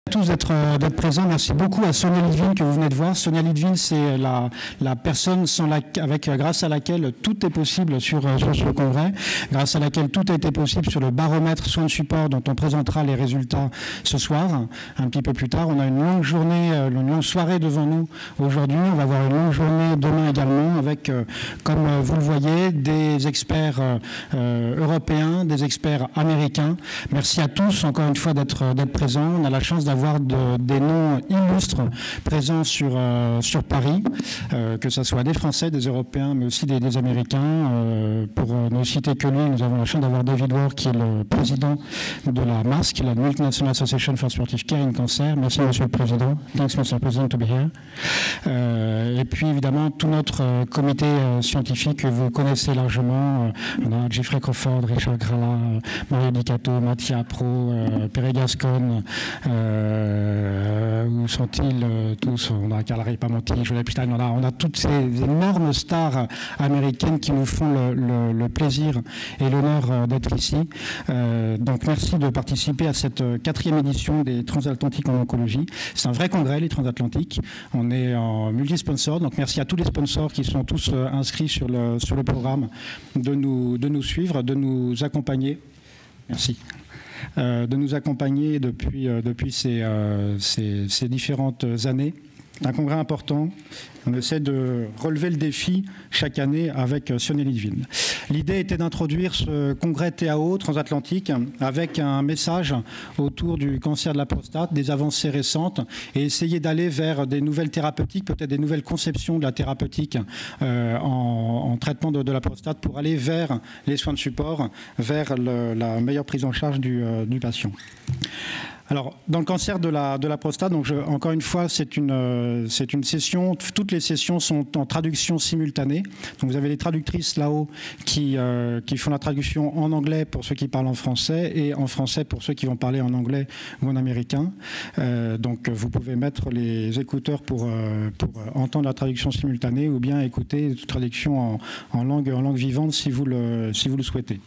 Tous d'être présents. Merci beaucoup à Sonia Litwin que vous venez de voir. Sonia Litwin, c'est la personne grâce à laquelle tout est possible sur ce congrès, grâce à laquelle tout a été possible sur le baromètre soins de support dont on présentera les résultats ce soir, un petit peu plus tard. On a une longue journée, une longue soirée devant nous aujourd'hui. On va avoir une longue journée demain également avec, comme vous le voyez, des experts européens, des experts américains. Merci à tous encore une fois d'être présents. On a la chance d'avoir des noms illustres présents sur Paris, que ce soit des Français, des Européens, mais aussi des Américains. Pour ne citer que lui, nous avons la chance d'avoir David Ward, qui est le président de la MASC, la Multinational Association for Supportive Care in Cancer. Merci, Monsieur le Président. Thanks, Mr. President, to be here. Et puis, évidemment, tout notre comité scientifique que vous connaissez largement. On a Jeffrey Crawford, Richard Gralla, Mario Dicato, Mattia Pro, Perry Gascon, où sont-ils tous? On a Karl Reipamonti, Joel Epstein, on a toutes ces énormes stars américaines qui nous font le plaisir et l'honneur d'être ici. Donc merci de participer à cette 4e édition des Transatlantiques en oncologie. C'est un vrai congrès, les Transatlantiques. On est en multi-sponsor, donc merci à tous les sponsors qui sont tous inscrits sur le programme de nous suivre, de nous accompagner. Merci. De nous accompagner depuis ces différentes années. Un congrès important. On essaie de relever le défi chaque année avec Sonia Litwin. L'idée était d'introduire ce congrès TAO transatlantique avec un message autour du cancer de la prostate, des avancées récentes et essayer d'aller vers des nouvelles thérapeutiques, peut-être des nouvelles conceptions de la thérapeutique en traitement de la prostate pour aller vers les soins de support, vers la meilleure prise en charge du patient. Alors, dans le cancer de la prostate, donc encore une fois, c'est une session. Toutes les sessions sont en traduction simultanée. Donc, vous avez les traductrices là-haut qui font la traduction en anglais pour ceux qui parlent en français et en français pour ceux qui vont parler en anglais ou en américain. Donc, vous pouvez mettre les écouteurs pour entendre la traduction simultanée ou bien écouter la traduction en langue vivante si vous le souhaitez.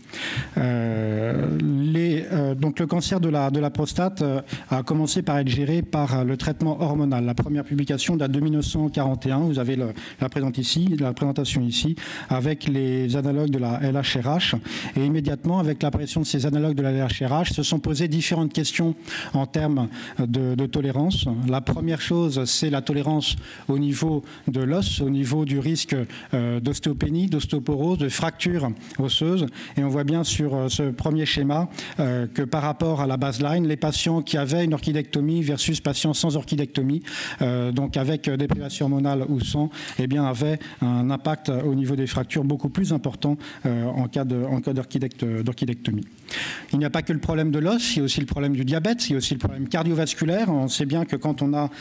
Donc, le cancer de la prostate a commencé par être géré par le traitement hormonal. La première publication date de 1941. Vous avez la présentation ici, avec les analogues de la LHRH. Et immédiatement, avec l'apparition de ces analogues de la LHRH, se sont posées différentes questions en termes de tolérance. La première chose, c'est la tolérance au niveau de l'os, au niveau du risque d'ostéopénie, d'ostéoporose, de fracture osseuse. Et on voit bien sur ce premier schéma que par rapport à la baseline, les patients qui avaient une orchidectomie versus patients sans orchidectomie, donc avec dépривation hormonale ou sans, eh bien, avaient un impact au niveau des fractures beaucoup plus important en cas d'orchidectomie. Il n'y a pas que le problème de l'os, il y a aussi le problème du diabète, il y a aussi le problème cardiovasculaire. On sait bien que quand on a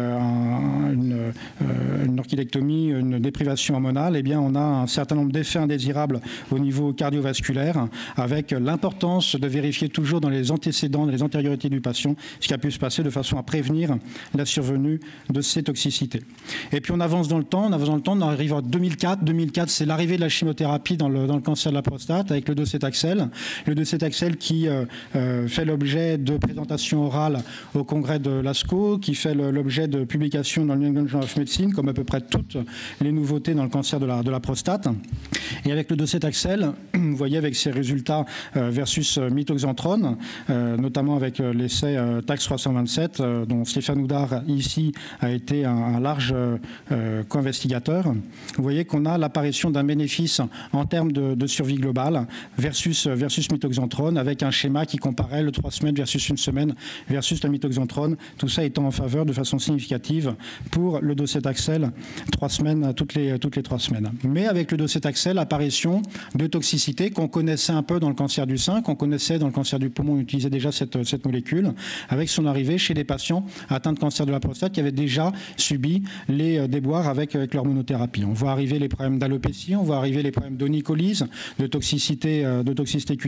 une orchidectomie, une déprivation hormonale, eh bien, on a un certain nombre d'effets indésirables au niveau cardiovasculaire, avec l'importance de vérifier toujours dans les antécédents, dans les antériorités du patient, ce qui a pu se passer de façon à prévenir la survenue de ces toxicités. Et puis on avance dans le temps, on arrive en 2004. 2004, c'est l'arrivée de la chimiothérapie dans le cancer de la prostate avec le docétaxel. Le docétaxel qui fait l'objet de présentations orales au congrès de l'ASCO, qui fait l'objet de publications dans le New England Journal of Medicine, comme à peu près toutes les nouveautés dans le cancer de la prostate. Et avec le docétaxel, vous voyez avec ses résultats versus mitoxantrone, notamment avec l'essai TAX 327, dont Stéphane Oudard ici a été un large co-investigateur. Vous voyez qu'on a l'apparition d'un bénéfice en termes de survie globale versus mitoxantrone, avec un schéma qui comparait le 3 semaines versus 1 semaine versus la mitoxantrone, tout ça étant en faveur de façon significative pour le docétaxel 3 semaines, toutes les 3 semaines. Mais avec le docétaxel, apparition de toxicité qu'on connaissait un peu dans le cancer du sein, qu'on connaissait dans le cancer du poumon, on utilisait déjà cette molécule, avec son arrivée chez des patients atteints de cancer de la prostate qui avaient déjà subi les déboires avec l'hormonothérapie. On voit arriver les problèmes d'alopécie, on voit arriver les problèmes d'onycolyse, de toxicité cutanée,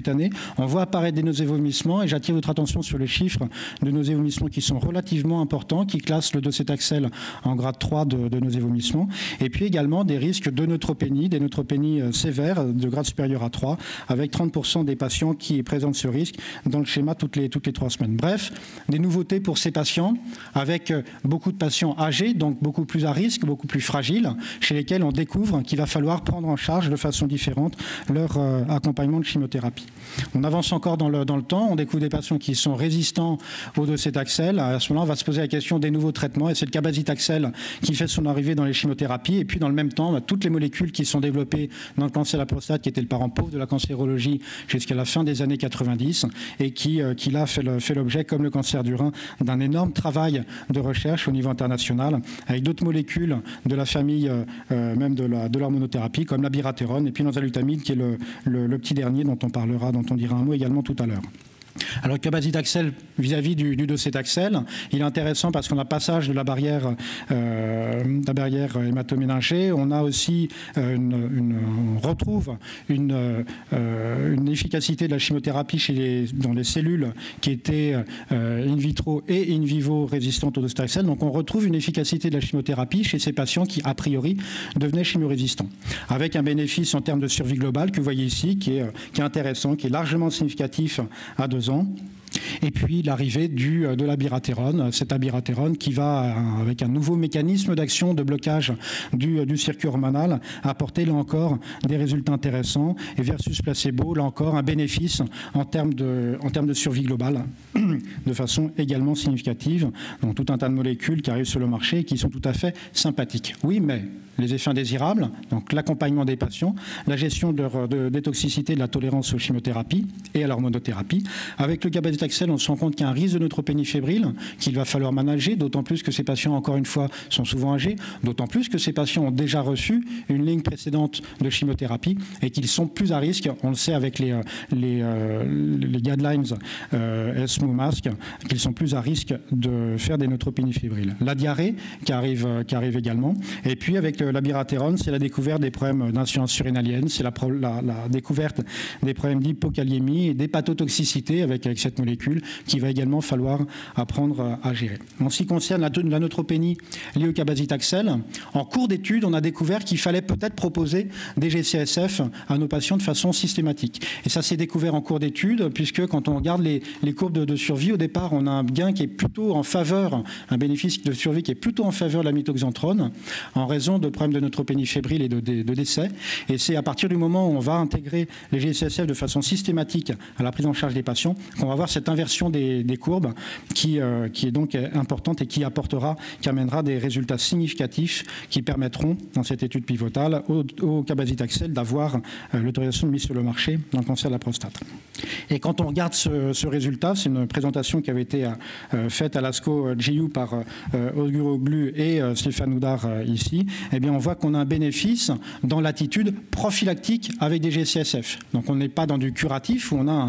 on voit apparaître des nausées et vomissements, et j'attire votre attention sur les chiffres de nausées et vomissements qui sont relativement importants, qui classent le docétaxel en grade 3 de nausées et vomissements, et puis également des risques de neutropénie, des neutropénies sévères de grade supérieur à 3, avec 30% des patients qui présentent ce risque dans le schéma toutes les 3 semaines. Bref, des nouveautés pour ces patients, avec beaucoup de patients âgés, donc beaucoup plus à risque, beaucoup plus fragiles, chez lesquels on découvre qu'il va falloir prendre en charge de façon différente leur accompagnement de chimiothérapie. On avance encore dans le temps, on découvre des patients qui sont résistants au docétaxel. À ce moment-là, on va se poser la question des nouveaux traitements, et c'est le cabazitaxel qui fait son arrivée dans les chimiothérapies. Et puis, dans le même temps, toutes les molécules qui sont développées dans le cancer de la prostate, qui était le parent pauvre de la cancérologie jusqu'à la fin des années 90, et qui là fait l'objet, comme le cancer du rein, d'un énorme travail de recherche au niveau international, avec d'autres molécules de la famille même de l'hormonothérapie, comme l'abiraterone, et puis l'enzalutamide, qui est le petit dernier dont on dira un mot également tout à l'heure. Alors, le cabazitaxel vis-à-vis du docétaxel, il est intéressant parce qu'on a passage de la barrière hématoméningée. On a aussi on retrouve une efficacité de la chimiothérapie dans les cellules qui étaient in vitro et in vivo résistantes au docétaxel. Donc, on retrouve une efficacité de la chimiothérapie chez ces patients qui, a priori, devenaient chimiorésistants, avec un bénéfice en termes de survie globale que vous voyez ici, qui est intéressant, qui est largement significatif à 2 ans. Et puis l'arrivée de l'abiraterone, cette abiraterone qui va, avec un nouveau mécanisme d'action de blocage du circuit hormonal, apporter là encore des résultats intéressants, et versus placebo, là encore un bénéfice en termes de survie globale, de façon également significative. Donc tout un tas de molécules qui arrivent sur le marché et qui sont tout à fait sympathiques. Oui, mais les effets indésirables, donc l'accompagnement des patients, la gestion des toxicités, de la tolérance aux chimiothérapies et à l'hormonothérapie. Avec le cabazitaxel, on se rend compte qu'il y a un risque de neutropénie fébrile qu'il va falloir manager, d'autant plus que ces patients, encore une fois, sont souvent âgés, d'autant plus que ces patients ont déjà reçu une ligne précédente de chimiothérapie et qu'ils sont plus à risque, on le sait avec les guidelines ESMO-MASC, qu'ils sont plus à risque de faire des neutropénies fébriles. La diarrhée qui arrive également, et puis avec l'abiraterone, c'est la découverte des problèmes d'insuffisance surrénalienne, c'est la découverte des problèmes d'hypokaliémie et d'hépatotoxicité avec cette molécule qu'il va également falloir apprendre à gérer. En ce qui concerne la neutropénie liée au cabazitaxel, en cours d'étude, on a découvert qu'il fallait peut-être proposer des GCSF à nos patients de façon systématique. Et ça s'est découvert en cours d'étude, puisque quand on regarde les courbes de survie, au départ, on a un gain qui est plutôt en faveur, un bénéfice de survie qui est plutôt en faveur de la mitoxantrone, en raison de problèmes de neutropénie fébrile et de décès. Et c'est à partir du moment où on va intégrer les GCSF de façon systématique à la prise en charge des patients qu'on va avoir cette inversion des courbes qui est donc importante et qui amènera des résultats significatifs qui permettront, dans cette étude pivotale, au cabazitaxel d'avoir l'autorisation de mise sur le marché dans le cancer de la prostate. Et quand on regarde ce résultat, c'est une présentation qui avait été faite à l'ASCO-GU par Özgür et Stéphane Oudard ici, eh bien on voit qu'on a un bénéfice dans l'attitude prophylactique avec des GCSF. Donc on n'est pas dans du curatif où on a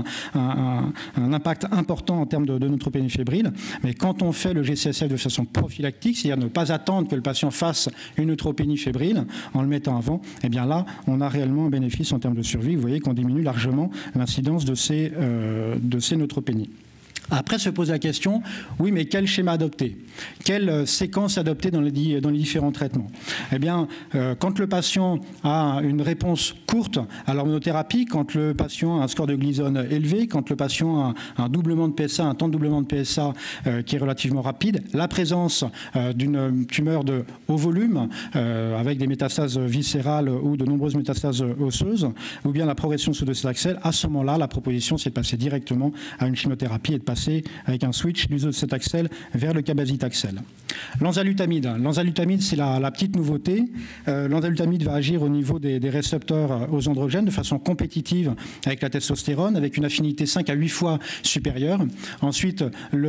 un impact important en termes de neutropénie fébrile, mais quand on fait le GCSF de façon prophylactique, c'est-à-dire ne pas attendre que le patient fasse une neutropénie fébrile en le mettant avant, eh bien là on a réellement un bénéfice en termes de survie. Vous voyez qu'on diminue largement l'incidence de ces neutropénies. Après se pose la question, oui, mais quel schéma adopter? Quelle séquence adopter dans les différents traitements? Eh bien, quand le patient a une réponse courte à l'hormonothérapie, quand le patient a un score de Gleason élevé, quand le patient a un doublement de PSA, un temps de doublement de PSA qui est relativement rapide, la présence d'une tumeur de haut volume avec des métastases viscérales ou de nombreuses métastases osseuses, ou bien la progression sous docétaxel, à ce moment-là, la proposition, c'est de passer directement à une chimiothérapie et de passer avec un switch du docétaxel vers le cabazitaxel. L'enzalutamide, c'est la petite nouveauté. L'enzalutamide va agir au niveau des récepteurs aux androgènes de façon compétitive avec la testostérone, avec une affinité 5 à 8 fois supérieure. Ensuite,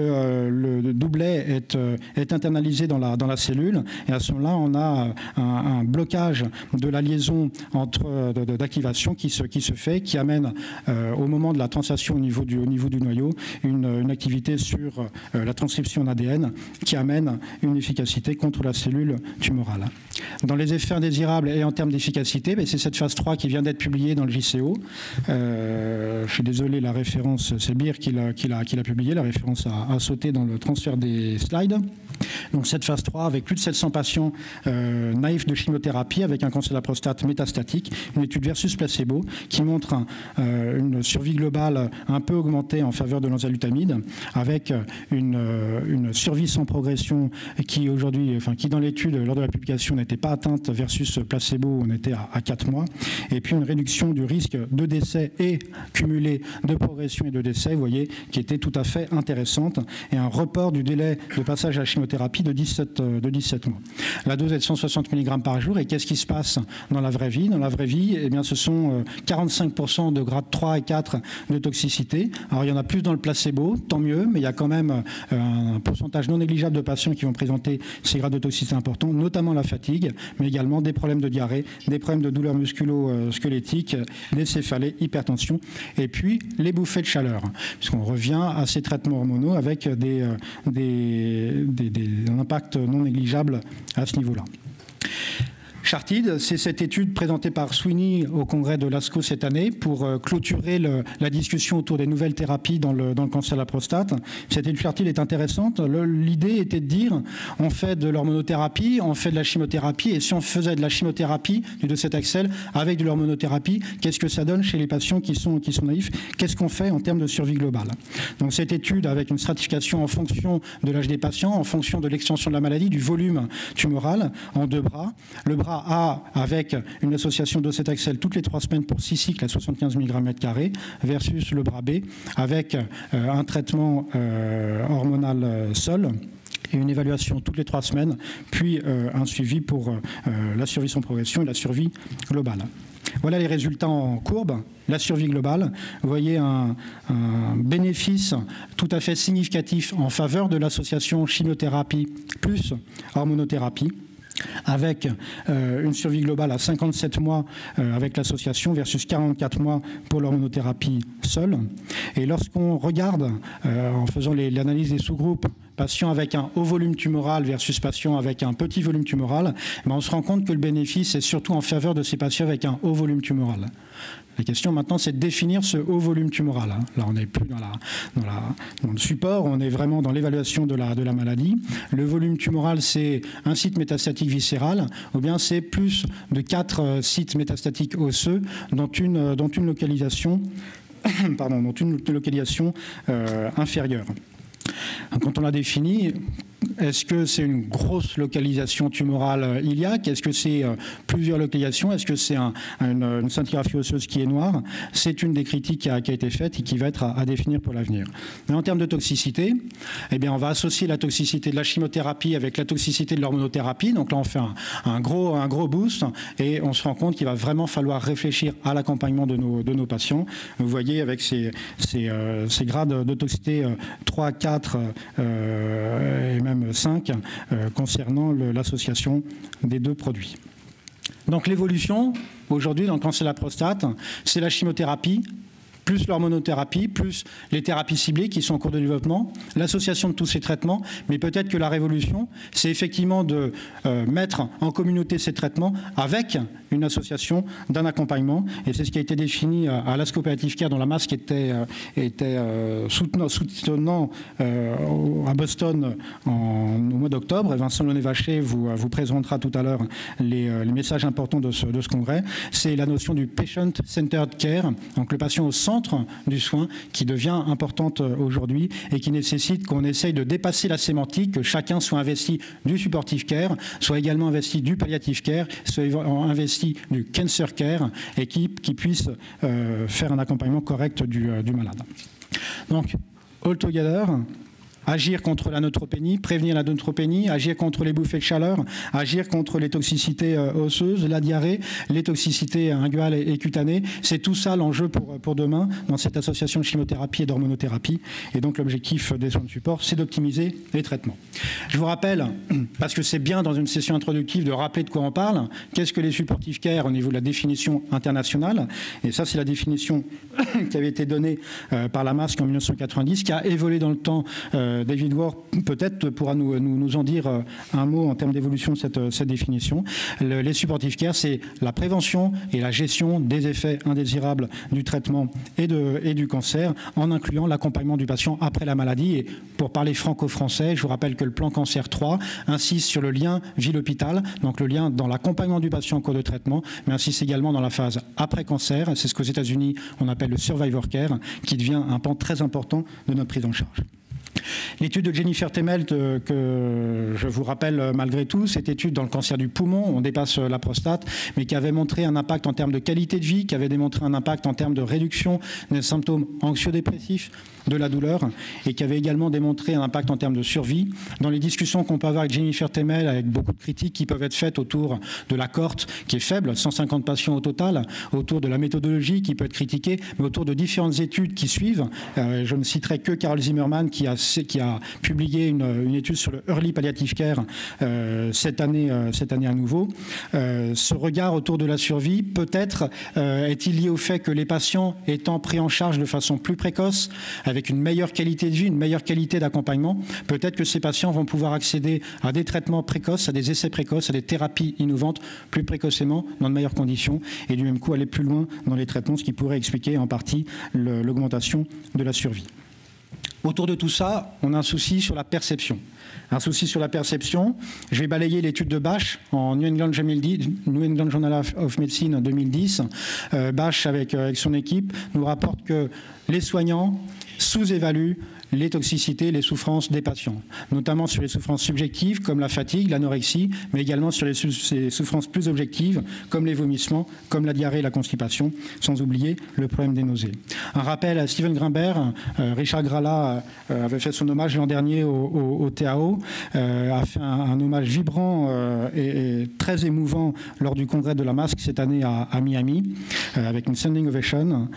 le doublet est internalisé dans la cellule, et à ce moment-là, on a un blocage de la liaison d'activation qui se fait, qui amène au moment de la translation au niveau du noyau une activité sur la transcription en ADN qui amène une efficacité contre la cellule tumorale. Dans les effets indésirables et en termes d'efficacité, c'est cette phase 3 qui vient d'être publiée dans le JCO. Je suis désolé, la référence, c'est Beer qui l'a publié, la référence a sauté dans le transfert des slides. Donc cette phase 3 avec plus de 700 patients naïfs de chimiothérapie avec un cancer de la prostate métastatique, une étude versus placebo qui montre une survie globale un peu augmentée en faveur de l'enzalutamide avec une survie sans progression qui aujourd'hui, qui dans l'étude lors de la publication n'était pas atteinte versus placebo, on était à 4 mois, et puis une réduction du risque de décès et cumulé de progression et de décès, vous voyez, qui était tout à fait intéressante, et un report du délai de passage à la chimiothérapie de 17 mois. La dose est de 160 mg par jour, et qu'est-ce qui se passe dans la vraie vie? Dans la vraie vie, eh bien, ce sont 45% de grade 3 et 4 de toxicité. Alors il y en a plus dans le placebo, tant mieux, mais il y a quand même un pourcentage non négligeable de patients qui vont présenter ces grades de toxicité importants, notamment la fatigue, mais également des problèmes de diarrhée, des problèmes de douleurs musculo-squelettiques, des céphalées, hypertension, et puis les bouffées de chaleur, puisqu'on revient à ces traitements hormonaux avec un impact non négligeable à ce niveau-là. Chartide, c'est cette étude présentée par Sweeney au congrès de l'ASCO cette année pour clôturer la discussion autour des nouvelles thérapies dans le cancer de la prostate. Cette étude Chartide est intéressante. L'idée était de dire, on fait de l'hormonothérapie, on fait de la chimiothérapie, et si on faisait de la chimiothérapie, du docetaxel, avec de l'hormonothérapie, qu'est-ce que ça donne chez les patients qui sont naïfs? Qu'est-ce qu'on fait en termes de survie globale? Donc cette étude avec une stratification en fonction de l'âge des patients, en fonction de l'extension de la maladie, du volume tumoral, en 2 bras. Le bras A avec une association docetaxel toutes les 3 semaines pour 6 cycles à 75 mg/m² versus le bras B avec un traitement hormonal seul et une évaluation toutes les 3 semaines, puis un suivi pour la survie sans progression et la survie globale. Voilà les résultats en courbe. La survie globale, vous voyez un bénéfice tout à fait significatif en faveur de l'association chimiothérapie plus hormonothérapie, avec une survie globale à 57 mois avec l'association versus 44 mois pour l'hormonothérapie seule. Et lorsqu'on regarde, en faisant l'analyse des sous-groupes, patients avec un haut volume tumoral versus patients avec un petit volume tumoral, on se rend compte que le bénéfice est surtout en faveur de ces patients avec un haut volume tumoral. La question maintenant, c'est de définir ce haut volume tumoral. Là, on n'est plus dans le support, on est vraiment dans l'évaluation de la maladie. Le volume tumoral, c'est un site métastatique viscéral, ou bien c'est plus de 4 sites métastatiques osseux dont une localisation, inférieure. Quand on l'a défini, est-ce que c'est une grosse localisation tumorale iliaque? Est-ce que c'est plusieurs localisations? Est-ce que c'est une scintigraphie osseuse qui est noire? C'est une des critiques qui a été faite et qui va être à définir pour l'avenir. Mais en termes de toxicité, eh bien, on va associer la toxicité de la chimiothérapie avec la toxicité de l'hormonothérapie. Donc là, on fait un gros boost et on se rend compte qu'il va vraiment falloir réfléchir à l'accompagnement de nos patients. Vous voyez avec ces grades de toxicité 3, 4 et même 5 concernant l'association des 2 produits. Donc l'évolution, aujourd'hui, dans le cancer de la prostate, c'est la chimiothérapie, plus l'hormonothérapie, plus les thérapies ciblées qui sont en cours de développement, l'association de tous ces traitements, mais peut-être que la révolution, c'est effectivement de mettre en communauté ces traitements avec une association d'un accompagnement, et c'est ce qui a été défini à l'ASCO Palliative Care, dont la masque était soutenant à Boston au mois d'octobre, et Vincent Launay-Vacher vous présentera tout à l'heure les messages importants de ce congrès. C'est la notion du patient-centered care, donc le patient au centre du soin, qui devient importante aujourd'hui et qui nécessite qu'on essaye de dépasser la sémantique, que chacun soit investi du supportive care, soit également investi du palliative care, soit investi du cancer care et qui puisse faire un accompagnement correct du malade. Donc, all together, agir contre la neutropénie, prévenir la neutropénie, agir contre les bouffées de chaleur, agir contre les toxicités osseuses, la diarrhée, les toxicités inguinales et cutanées. C'est tout ça l'enjeu pour demain dans cette association de chimiothérapie et d'hormonothérapie. Et donc l'objectif des soins de support, c'est d'optimiser les traitements. Je vous rappelle, parce que c'est bien dans une session introductive de rappeler de quoi on parle, qu'est-ce que les supportive care au niveau de la définition internationale. Et ça, c'est la définition qui avait été donnée par la masque en 1990, qui a évolué dans le temps David Ward peut-être pourra nous en dire un mot en termes d'évolution de cette définition. Les supportive care, c'est la prévention et la gestion des effets indésirables du traitement et du cancer, en incluant l'accompagnement du patient après la maladie. Et pour parler franco-français, je vous rappelle que le plan cancer 3 insiste sur le lien ville-hôpital, donc le lien dans l'accompagnement du patient en cours de traitement, mais insiste également dans la phase après-cancer. C'est ce qu'aux États-Unis on appelle le survivor care, qui devient un pan très important de notre prise en charge. L'étude de Jennifer Temelt, que je vous rappelle malgré tout, cette étude dans le cancer du poumon, on dépasse la prostate, mais qui avait montré un impact en termes de qualité de vie, qui avait démontré un impact en termes de réduction des symptômes anxio-dépressifs, de la douleur, et qui avait également démontré un impact en termes de survie. Dans les discussions qu'on peut avoir avec Jennifer Temelt, avec beaucoup de critiques qui peuvent être faites autour de la cohorte qui est faible, 150 patients au total, autour de la méthodologie qui peut être critiquée, mais autour de différentes études qui suivent. Je ne citerai que Carol Zimmerman qui a publié une étude sur le early palliative care cette année à nouveau. Ce regard autour de la survie, peut-être est-il lié au fait que les patients étant pris en charge de façon plus précoce, avec une meilleure qualité de vie, une meilleure qualité d'accompagnement, peut-être que ces patients vont pouvoir accéder à des traitements précoces, à des essais précoces, à des thérapies innovantes plus précocement, dans de meilleures conditions, et du même coup aller plus loin dans les traitements, ce qui pourrait expliquer en partie l'augmentation de la survie. Autour de tout ça, on a un souci sur la perception. Un souci sur la perception. Je vais balayer l'étude de Bach en New England Journal of Medicine en 2010. Bach, avec son équipe, nous rapporte que les soignants sous-évaluent les toxicités, les souffrances des patients, notamment sur les souffrances subjectives comme la fatigue, l'anorexie, mais également sur les souffrances plus objectives comme les vomissements, comme la diarrhée et la constipation, sans oublier le problème des nausées. Un rappel à Steven Grimberg, Richard Gralla avait fait son hommage l'an dernier au TAO, a fait un hommage vibrant et très émouvant lors du congrès de la masque cette année à Miami, avec une standing ovation.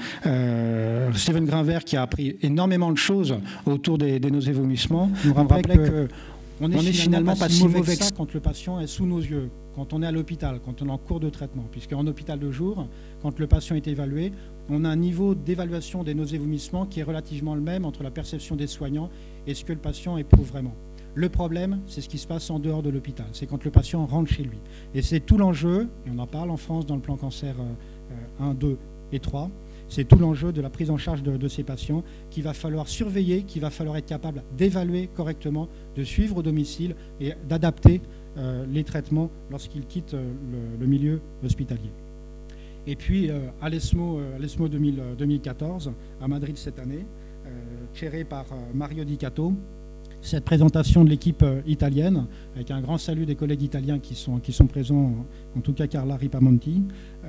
Steven Grimberg, qui a appris énormément de choses autour des nausées et vomissements, nous rappelle qu'on n'est finalement pas si mauvais que ça quand le patient est sous nos yeux, quand on est à l'hôpital, quand on est en cours de traitement, puisqu'en hôpital de jour, quand le patient est évalué, on a un niveau d'évaluation des nausées et vomissements qui est relativement le même entre la perception des soignants et ce que le patient éprouve vraiment. Le problème, c'est ce qui se passe en dehors de l'hôpital, c'est quand le patient rentre chez lui. Et c'est tout l'enjeu, et on en parle en France dans le plan cancer 1, 2 et 3, c'est tout l'enjeu de la prise en charge de ces patients qu'il va falloir surveiller, qu'il va falloir être capable d'évaluer correctement, de suivre au domicile et d'adapter les traitements lorsqu'ils quittent le milieu hospitalier. Et puis à l'ESMO 2014, à Madrid cette année, chéré par Mario Di Cato, cette présentation de l'équipe italienne, avec un grand salut des collègues italiens qui sont présents, en tout cas Carla Ripamonti,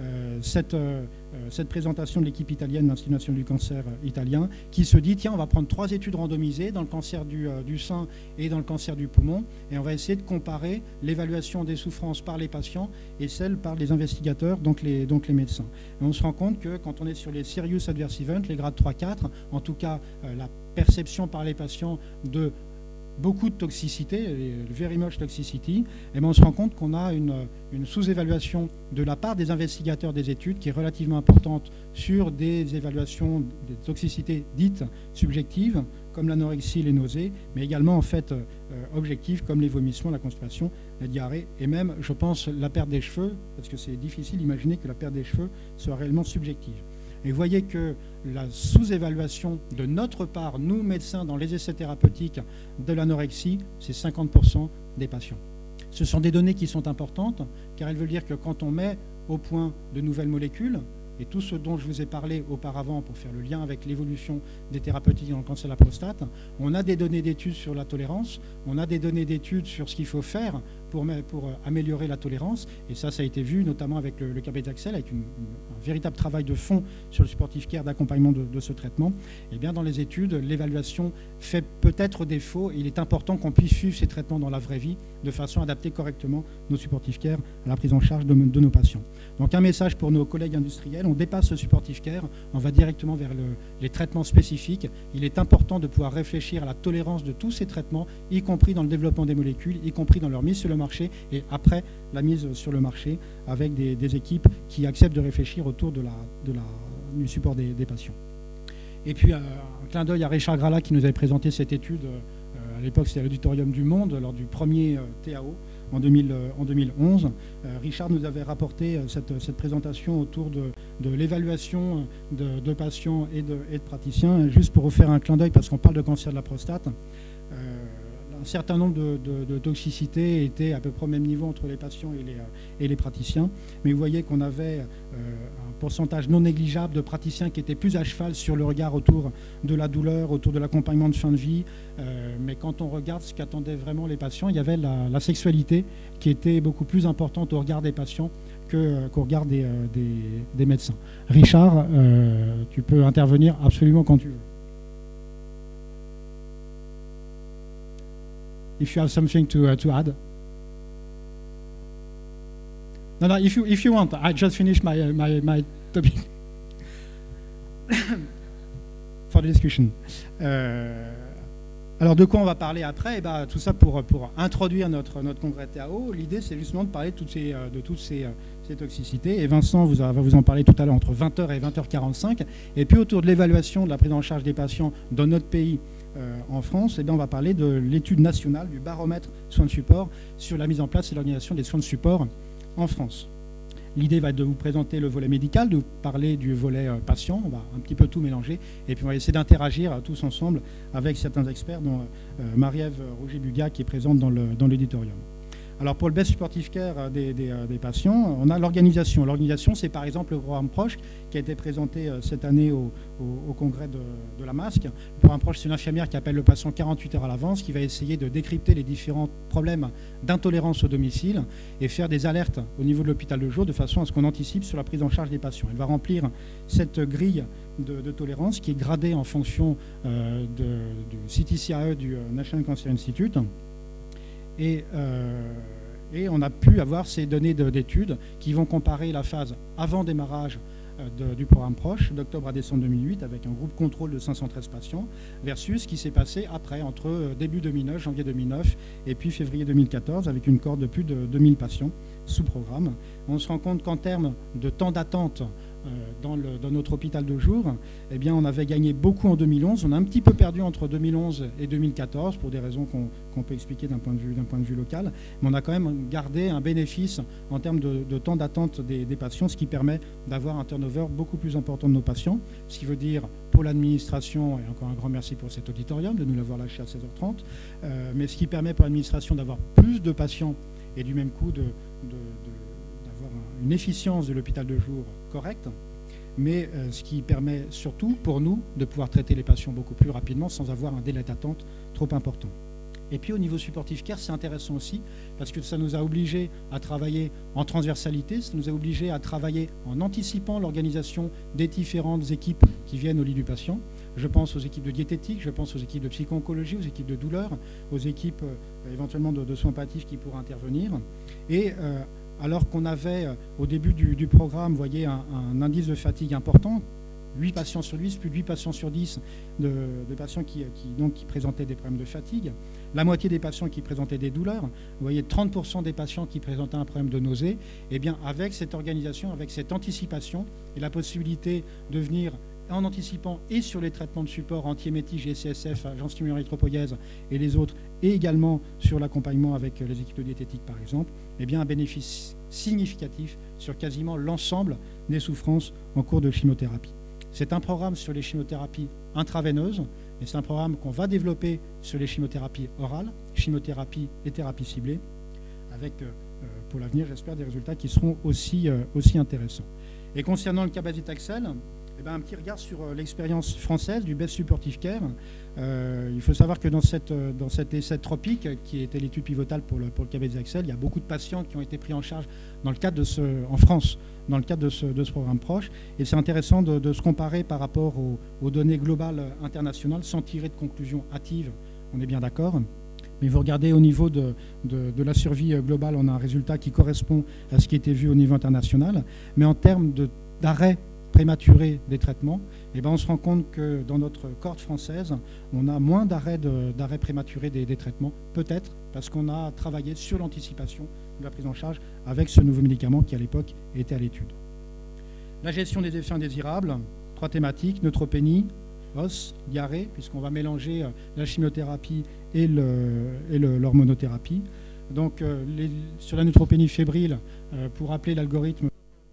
cette présentation de l'équipe italienne de l'Institut national du cancer italien, qui se dit, tiens, on va prendre 3 études randomisées dans le cancer du sein et dans le cancer du poumon, et on va essayer de comparer l'évaluation des souffrances par les patients et celle par les investigateurs, donc les médecins. Et on se rend compte que quand on est sur les serious adverse events, les grades 3-4, en tout cas la perception par les patients de beaucoup de toxicité, very much toxicity, et on se rend compte qu'on a une sous-évaluation de la part des investigateurs des études qui est relativement importante sur des évaluations des toxicités dites subjectives, comme l'anorexie, les nausées, mais également en fait objectives comme les vomissements, la constipation, la diarrhée, et même, je pense, la perte des cheveux, parce que c'est difficile d'imaginer que la perte des cheveux soit réellement subjective. Et vous voyez que la sous-évaluation de notre part, nous médecins, dans les essais thérapeutiques de l'anorexie, c'est 50% des patients. Ce sont des données qui sont importantes, car elles veulent dire que quand on met au point de nouvelles molécules, et tout ce dont je vous ai parlé auparavant pour faire le lien avec l'évolution des thérapeutiques dans le cancer de la prostate, on a des données d'études sur la tolérance, on a des données d'études sur ce qu'il faut faire pour améliorer la tolérance, et ça a été vu notamment avec le cabétaxel, avec un véritable travail de fond sur le supportive care d'accompagnement de ce traitement. Et bien dans les études, l'évaluation fait peut-être défaut, et il est important qu'on puisse suivre ces traitements dans la vraie vie de façon à adapter correctement nos supportive care à la prise en charge de nos patients. Donc un message pour nos collègues industriels, on dépasse le supportive care, on va directement vers les traitements spécifiques. Il est important de pouvoir réfléchir à la tolérance de tous ces traitements, y compris dans le développement des molécules, y compris dans leur mise sur le marché et après la mise sur le marché, avec des équipes qui acceptent de réfléchir autour du support des patients. Et puis un clin d'œil à Richard Gralla qui nous avait présenté cette étude l'époque c'était l'Auditorium du Monde, lors du premier TAO en 2011. Richard nous avait rapporté cette présentation autour de l'évaluation de patients et de praticiens. Juste pour refaire un clin d'œil, parce qu'on parle de cancer de la prostate, un certain nombre de toxicités étaient à peu près au même niveau entre les patients et les praticiens. Mais vous voyez qu'on avait un pourcentage non négligeable de praticiens qui étaient plus à cheval sur le regard autour de la douleur, autour de l'accompagnement de fin de vie. Mais quand on regarde ce qu'attendaient vraiment les patients, il y avait la sexualité qui était beaucoup plus importante au regard des patients qu'au regard des médecins. Richard, tu peux intervenir absolument quand tu veux. If you have something to add. No, if you want, I just finished my topic for the discussion. Alors de quoi on va parler après? Eh ben, tout ça pour introduire notre congrès TAO. L'idée, c'est justement de parler de toutes ces toxicités. Et Vincent va vous en parler tout à l'heure entre 20h et 20h45. Et puis autour de l'évaluation de la prise en charge des patients dans notre pays, en France, eh bien, on va parler de l'étude nationale du baromètre soins de support sur la mise en place et l'organisation des soins de support en France. L'idée va être de vous présenter le volet médical, de vous parler du volet patient. On va un petit peu tout mélanger et puis on va essayer d'interagir tous ensemble avec certains experts, dont Marie-Ève Rouget-Bugat qui est présente dans l'auditorium. Alors pour le Best Supportive Care des patients, on a l'organisation. L'organisation, c'est par exemple le programme PROCHE qui a été présenté cette année au congrès de la MASC. Le programme PROCHE, c'est une infirmière qui appelle le patient 48 heures à l'avance, qui va essayer de décrypter les différents problèmes d'intolérance au domicile et faire des alertes au niveau de l'hôpital de jour de façon à ce qu'on anticipe sur la prise en charge des patients. Elle va remplir cette grille de tolérance qui est gradée en fonction du CTCAE du National Cancer Institute. Et on a pu avoir ces données d'études qui vont comparer la phase avant démarrage du programme PROCHE, d'octobre à décembre 2008, avec un groupe contrôle de 513 patients, versus ce qui s'est passé après, entre début 2009, janvier 2009, et puis février 2014, avec une cohorte de plus de 2000 patients sous programme. On se rend compte qu'en termes de temps d'attente dans notre hôpital de jour, eh bien, on avait gagné beaucoup en 2011. On a un petit peu perdu entre 2011 et 2014 pour des raisons qu'on peut expliquer d'un point de vue local. Mais on a quand même gardé un bénéfice en termes de temps d'attente des patients, ce qui permet d'avoir un turnover beaucoup plus important de nos patients. Ce qui veut dire pour l'administration, et encore un grand merci pour cet auditorium de nous l'avoir lâché à 16h30, mais ce qui permet pour l'administration d'avoir plus de patients et du même coup d'avoir une efficience de l'hôpital de jour correcte, mais ce qui permet surtout pour nous de pouvoir traiter les patients beaucoup plus rapidement sans avoir un délai d'attente trop important. Et puis au niveau supportive care, c'est intéressant aussi parce que ça nous a obligés à travailler en transversalité, ça nous a obligés à travailler en anticipant l'organisation des différentes équipes qui viennent au lit du patient. Je pense aux équipes de diététique, je pense aux équipes de psycho-oncologie, aux équipes de douleur, aux équipes éventuellement de soins palliatifs qui pourraient intervenir. Et alors qu'on avait au début du programme, vous voyez, un indice de fatigue important, 8 patients sur 10, plus de 8 patients sur 10 de patients qui présentaient des problèmes de fatigue, la moitié des patients qui présentaient des douleurs, vous voyez 30% des patients qui présentaient un problème de nausée, et bien avec cette organisation, avec cette anticipation et la possibilité de venir en anticipant et sur les traitements de support anti-émétique, GCSF, agents stimulants érythropoïèse et les autres, et également sur l'accompagnement avec les équipes de diététique par exemple, eh bien un bénéfice significatif sur quasiment l'ensemble des souffrances en cours de chimiothérapie. C'est un programme sur les chimiothérapies intraveineuses, et c'est un programme qu'on va développer sur les chimiothérapies orales, chimiothérapie et thérapie ciblée, avec pour l'avenir, j'espère, des résultats qui seront aussi intéressants. Et concernant le cabazitaxel, eh bien, un petit regard sur l'expérience française du Best Supportive Care. Il faut savoir que dans cet essai tropique, qui était l'étude pivotale pour le cabazitaxel, il y a beaucoup de patients qui ont été pris en charge dans le cadre en France, dans le cadre de ce programme PROCHE. Et c'est intéressant de se comparer par rapport aux données globales internationales sans tirer de conclusions hâtives, on est bien d'accord. Mais vous regardez au niveau de la survie globale, on a un résultat qui correspond à ce qui était vu au niveau international. Mais en termes d'arrêt prématuré des traitements, eh ben on se rend compte que dans notre cohorte française, on a moins d'arrêt prématuré des traitements, peut-être parce qu'on a travaillé sur l'anticipation de la prise en charge avec ce nouveau médicament qui à l'époque était à l'étude. La gestion des effets indésirables, 3 thématiques, neutropénie, os, diarrhée, puisqu'on va mélanger la chimiothérapie et l'hormonothérapie. Donc, sur la neutropénie fébrile, pour rappeler l'algorithme,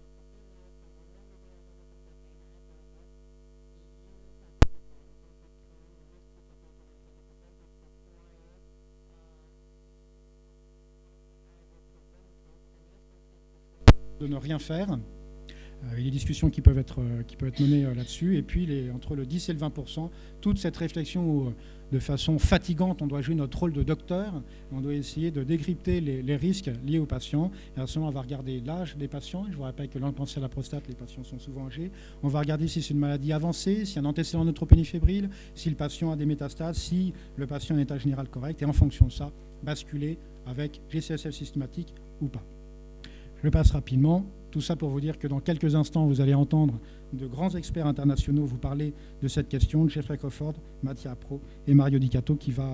de ne rien faire. Il y a des discussions qui peuvent être menées là-dessus. Et puis, entre le 10 et le 20%, toute cette réflexion où, de façon fatigante, on doit jouer notre rôle de docteur. On doit essayer de décrypter les risques liés aux patients. Et à ce moment, on va regarder l'âge des patients. Je vous rappelle que dans le cancer de la prostate, les patients sont souvent âgés. On va regarder si c'est une maladie avancée, s'il y a un antécédent de neutropénie fébrile, si le patient a des métastases, si le patient a un état général correct. Et en fonction de ça, basculer avec GCSF systématique ou pas. Je passe rapidement. Tout ça pour vous dire que dans quelques instants, vous allez entendre de grands experts internationaux vous parler de cette question, Jeffrey Crawford, Mattia Pro et Mario Dicato, qui va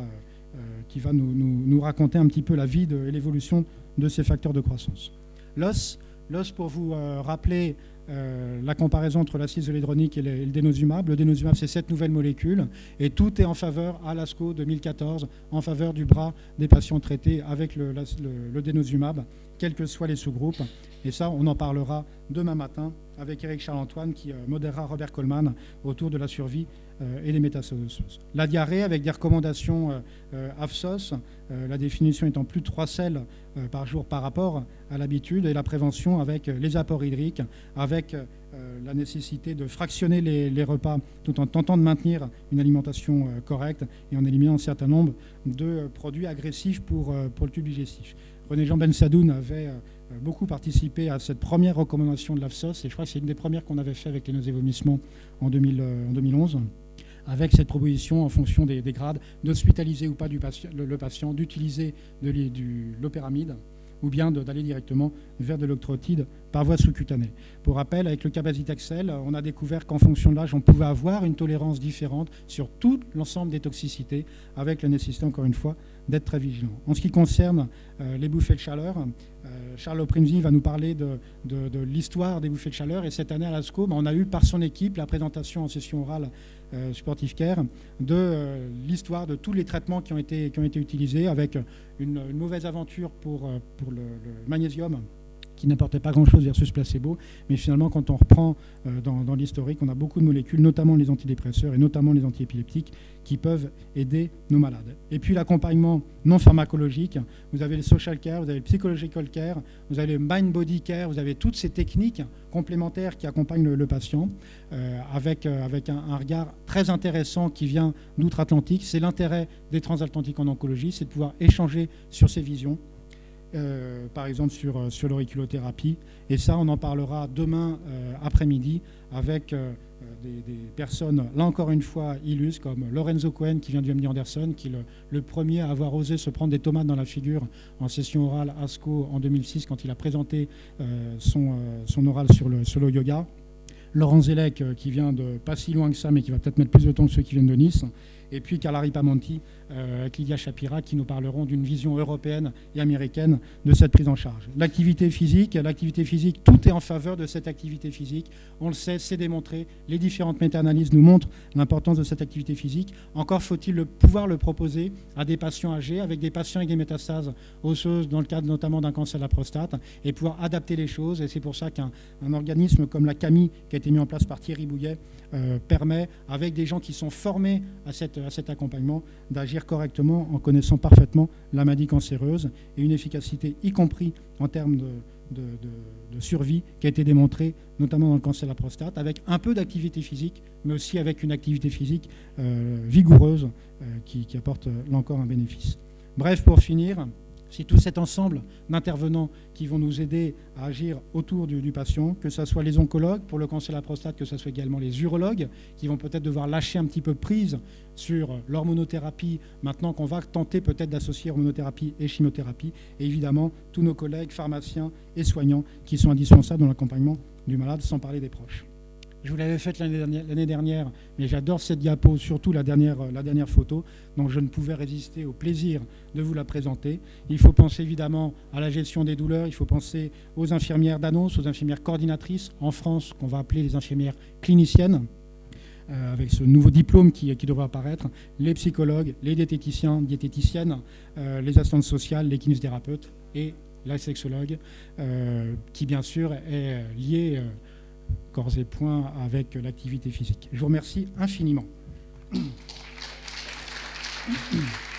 nous raconter un petit peu la vie et l'évolution de ces facteurs de croissance. L'os, pour vous rappeler la comparaison entre l'acide zoledronique et le denosumab. Le denosumab, c'est cette nouvelle molécule, et tout est en faveur, à l'ASCO 2014, en faveur du bras des patients traités avec le denosumab, quels que soient les sous-groupes. Et ça, on en parlera demain matin avec Éric Charles-Antoine qui modérera Robert Coleman autour de la survie et les métastases osseuses. La diarrhée avec des recommandations AFSOS, la définition étant plus de 3 selles par jour par rapport à l'habitude, et la prévention avec les apports hydriques, avec la nécessité de fractionner les repas tout en tentant de maintenir une alimentation correcte et en éliminant un certain nombre de produits agressifs pour le tube digestif. René-Jean Bensadoun avait beaucoup participé à cette première recommandation de l'AFSOS, et je crois que c'est une des premières qu'on avait fait avec les nausées et vomissements en 2011, avec cette proposition en fonction des grades d'hospitaliser ou pas le patient, d'utiliser de l'opéramide ou bien d'aller directement vers de l'octrotide par voie sous-cutanée. Pour rappel, avec le cabazitaxel, on a découvert qu'en fonction de l'âge, on pouvait avoir une tolérance différente sur tout l'ensemble des toxicités, avec la nécessité, encore une fois, d'être très vigilant. En ce qui concerne les bouffées de chaleur, Charles Oprimzi va nous parler de l'histoire des bouffées de chaleur. Et cette année à l'ASCO, on a eu par son équipe la présentation en session orale Supportive Care de l'histoire de tous les traitements qui ont été utilisés, avec une mauvaise aventure pour le magnésium, qui n'apportait pas grand-chose versus placebo. Mais finalement, quand on reprend dans l'historique, on a beaucoup de molécules, notamment les antidépresseurs et notamment les antiépileptiques, qui peuvent aider nos malades. Et puis l'accompagnement non pharmacologique, vous avez le social care, vous avez le psychological care, vous avez le mind body care, vous avez toutes ces techniques complémentaires qui accompagnent le patient, avec un regard très intéressant qui vient d'outre-Atlantique. C'est l'intérêt des transatlantiques en oncologie, c'est de pouvoir échanger sur ces visions. Par exemple sur l'auriculothérapie. Et ça, on en parlera demain après-midi avec des personnes, là encore une fois, illustres, comme Lorenzo Cohen, qui vient du MD Anderson, qui est le premier à avoir osé se prendre des tomates dans la figure en session orale ASCO en 2006, quand il a présenté son oral sur le yoga. Laurent Zelec, qui vient de pas si loin que ça, mais qui va peut-être mettre plus de temps que ceux qui viennent de Nice. Et puis Carla Ripamonti, avec Lydia Shapira, qui nous parleront d'une vision européenne et américaine de cette prise en charge. L'activité physique, tout est en faveur de cette activité physique. On le sait, c'est démontré. Les différentes méta-analyses nous montrent l'importance de cette activité physique. Encore faut-il pouvoir le proposer à des patients âgés, avec des patients avec des métastases osseuses, dans le cadre notamment d'un cancer de la prostate, et pouvoir adapter les choses. Et c'est pour ça qu'un organisme comme la CAMI, qui a été mis en place par Thierry Bouillet, permet, avec des gens qui sont formés à cet accompagnement, d'agir correctement en connaissant parfaitement la maladie cancéreuse, et une efficacité, y compris en termes de survie, qui a été démontrée notamment dans le cancer de la prostate, avec un peu d'activité physique, mais aussi avec une activité physique vigoureuse qui apporte là encore un bénéfice. Bref, pour finir, c'est tout cet ensemble d'intervenants qui vont nous aider à agir autour du patient, que ce soit les oncologues pour le cancer de la prostate, que ce soit également les urologues, qui vont peut-être devoir lâcher un petit peu prise sur l'hormonothérapie, maintenant qu'on va tenter peut-être d'associer hormonothérapie et chimiothérapie, et évidemment tous nos collègues pharmaciens et soignants qui sont indispensables dans l'accompagnement du malade, sans parler des proches. Je vous l'avais faite l'année dernière, mais j'adore cette diapo, surtout la dernière photo, donc je ne pouvais résister au plaisir de vous la présenter. Il faut penser évidemment à la gestion des douleurs, il faut penser aux infirmières d'annonce, aux infirmières coordinatrices, en France, qu'on va appeler les infirmières cliniciennes. avec ce nouveau diplôme qui devrait apparaître, les psychologues, les diététiciens, diététiciennes, les assistantes sociales, les kinésithérapeutes et la sexologue, qui bien sûr est liée corps et poings avec l'activité physique. Je vous remercie infiniment.